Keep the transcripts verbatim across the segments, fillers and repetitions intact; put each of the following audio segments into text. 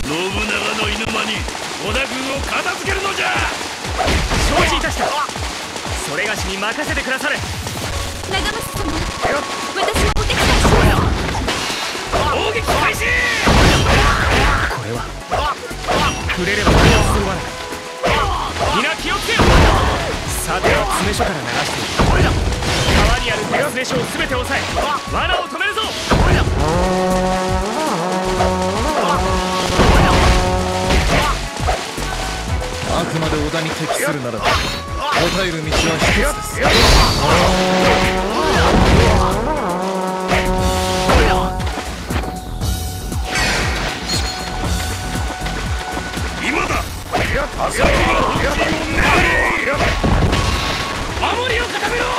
の犬間に織田軍を片付けるのじゃ。 承知いたした。それがしに任せてくだされ。 長政様、私もお手伝いします。 攻撃開始。 これは触れれば爆発するわな。皆気をつけよ。さては詰め所から流している。川にある手詰め所を全て押さえ罠を止めるぞ。 あくまで織田に敵するならば答える道は一つです。 今だ。朝日が本陣を狙え。守りを固めろ。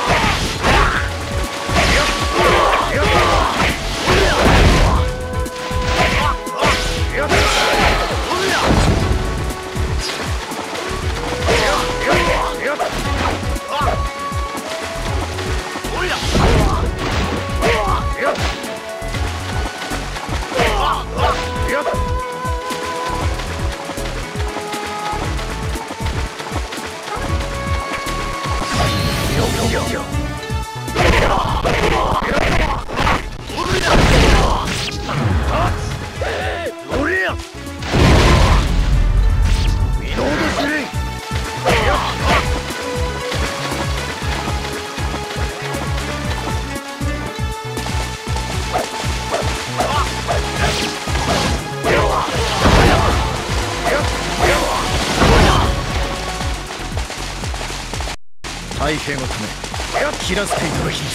太平のため切らせていただきます。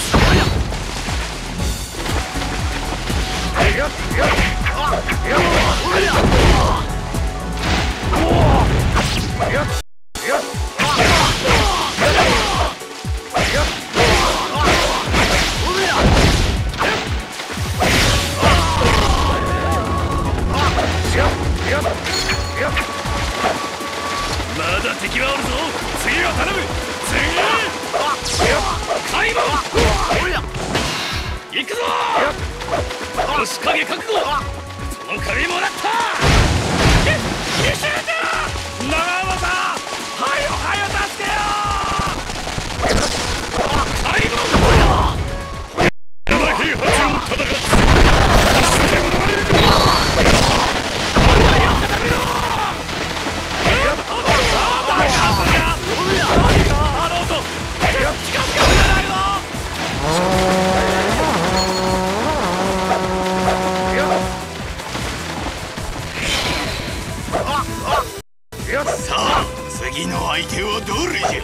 まだ敵はおるぞ。次は頼む。次開門。行くぞ。押影覚悟。その借りもらった。奇襲だ。長政はよはよ助けよ。開門。山平八を戦ってさあ次の相手はどれじゃ。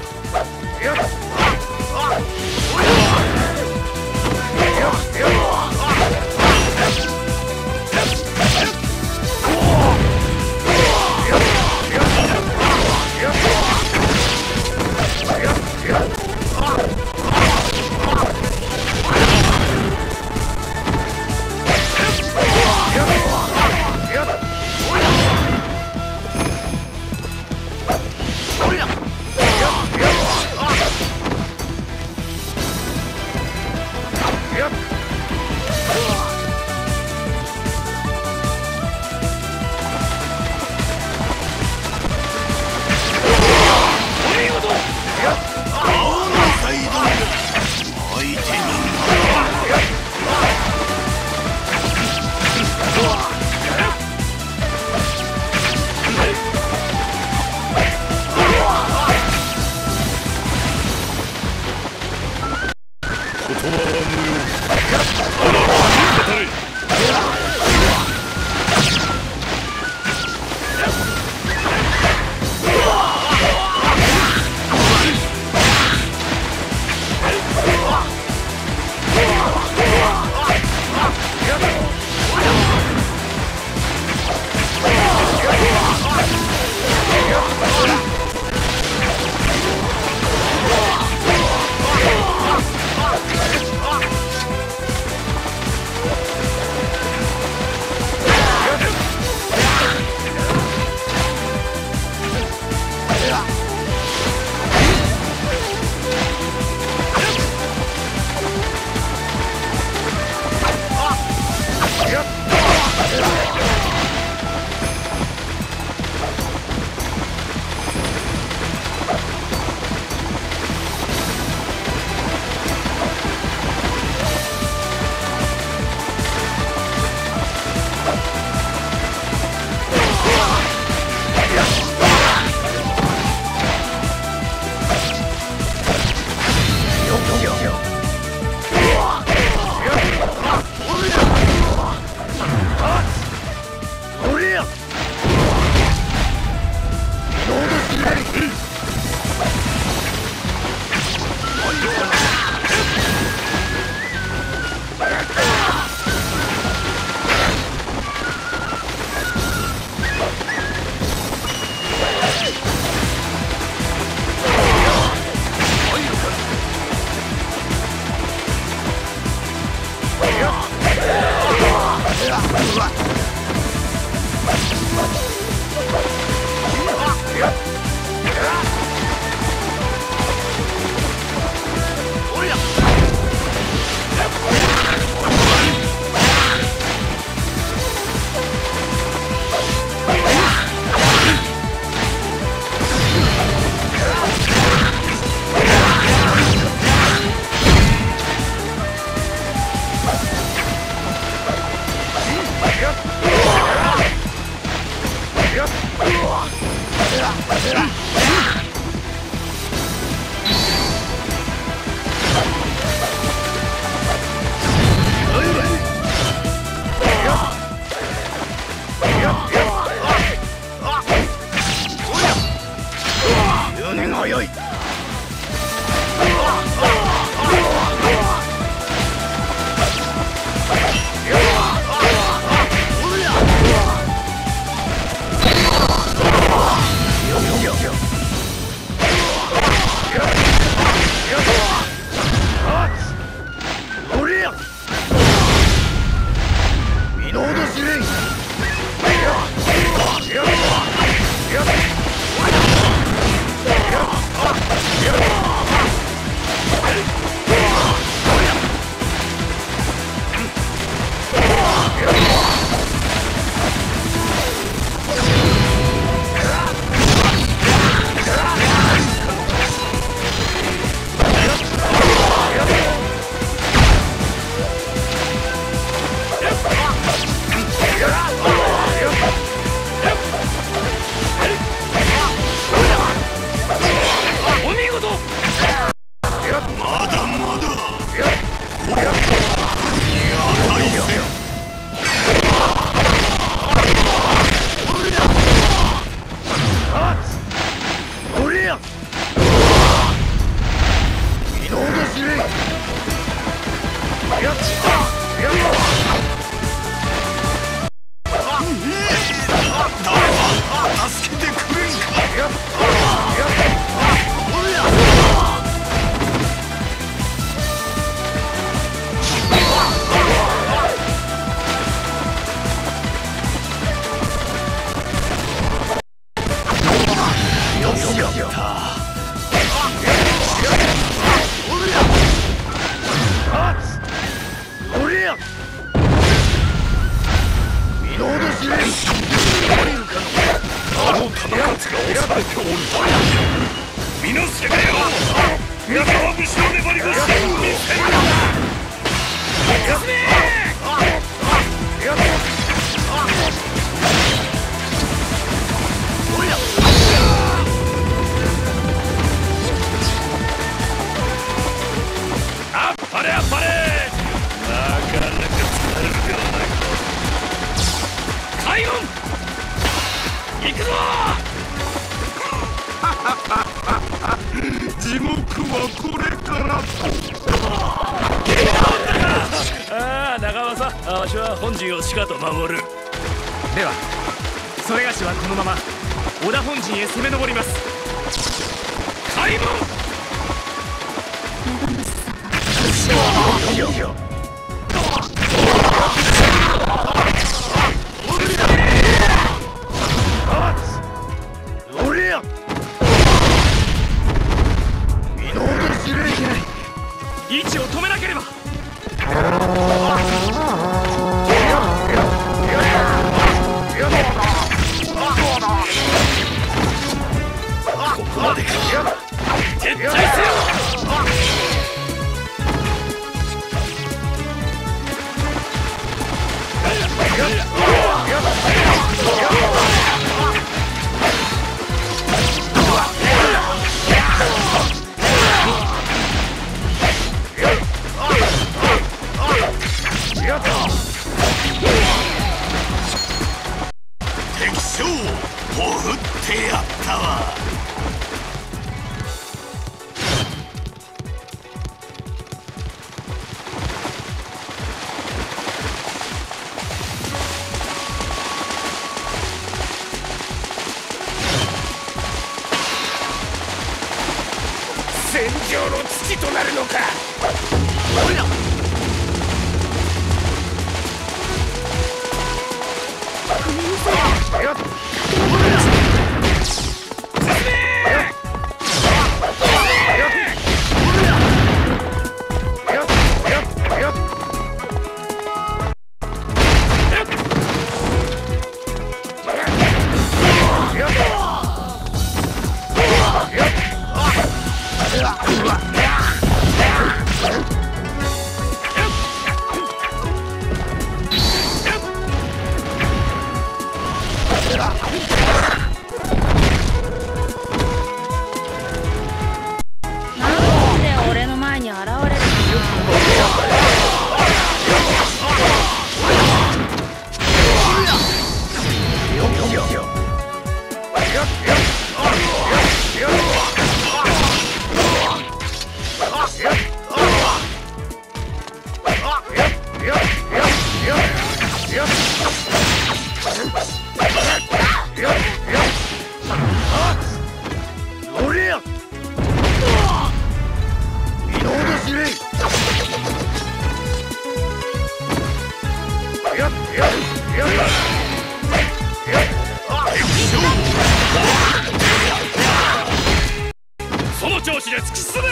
その調子で突き進め。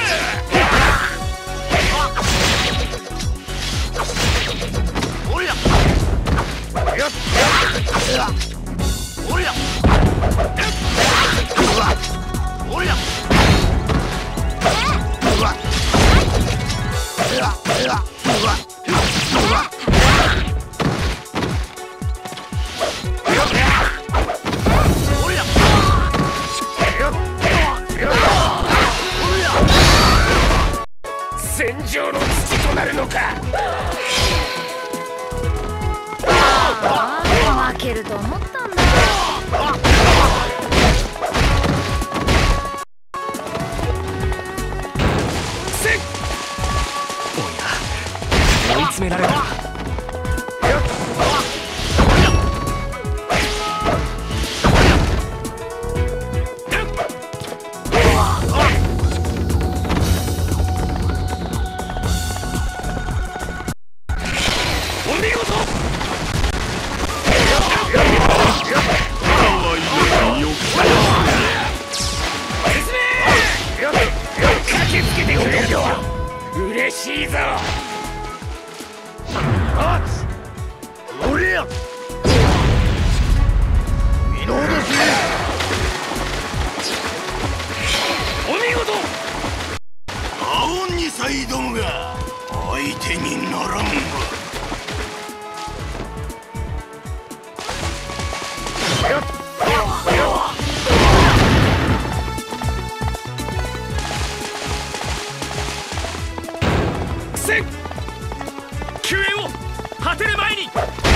おりゃおりゃおりゃ戦場の土となるのか。 ああ負けると思ったんだ。 せっおや追い詰められた。 嬉しいぞ。あっおりゃ見逃しお見事。青にさいどもが相手にならんわ。 救援を果てる前に。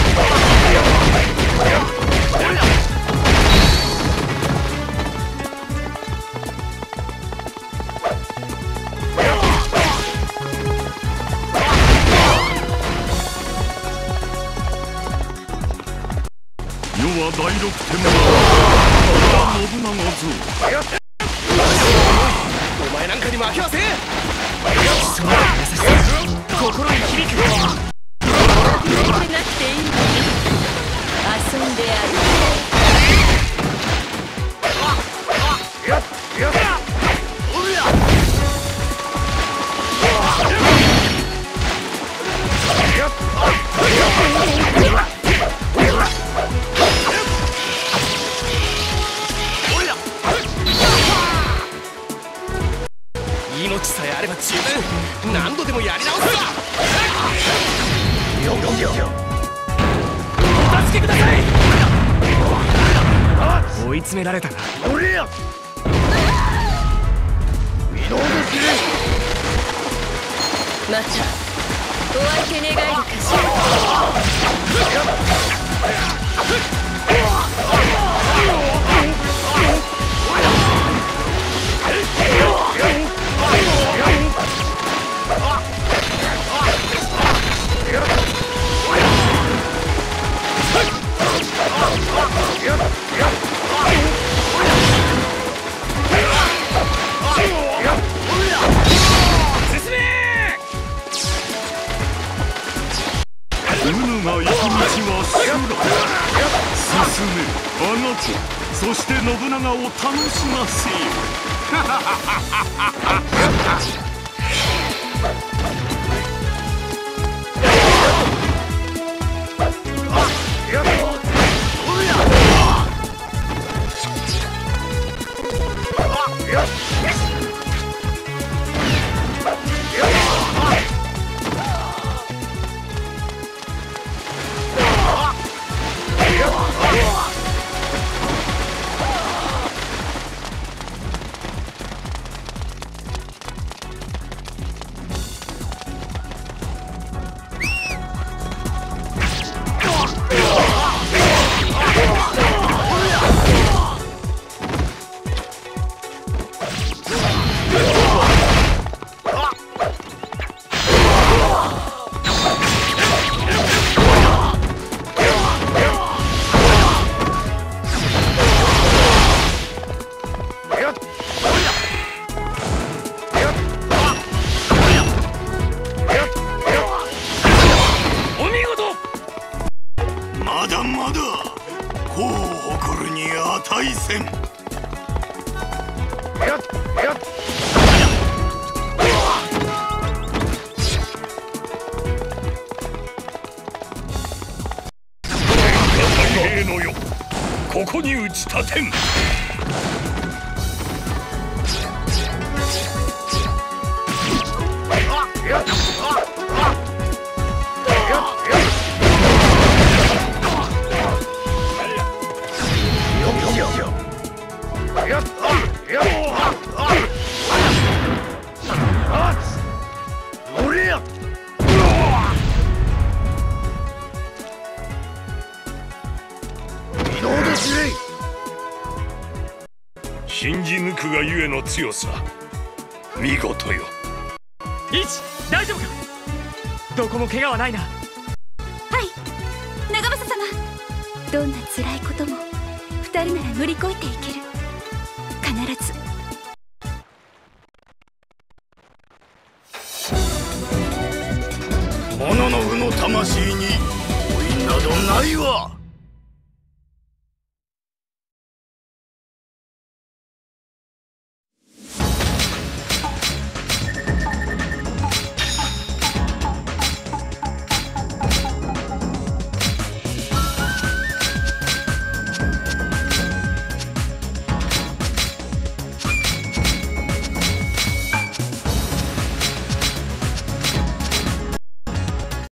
余は第六天魔信長ぞ。 お前なんかに負けはせん。その優しさ心に響く。 言ってなくていいのに遊んでやる。 命さえあれば十分何度でもやり直すわ。お助けください。追い詰められたな。 またお相手願えるかしら。 うぬが行く道は修羅。進めあがけ、そして信長を楽しませよ。 敗戦。太平の世、ここに打ち立てん。信じ抜くがゆえの強さ、見事よ。 イチ、大丈夫か？どこも怪我はないな。 はい、長政様。どんな辛いことも二人なら乗り越えていける。必ず。 モノノフの魂に老いなどないわ。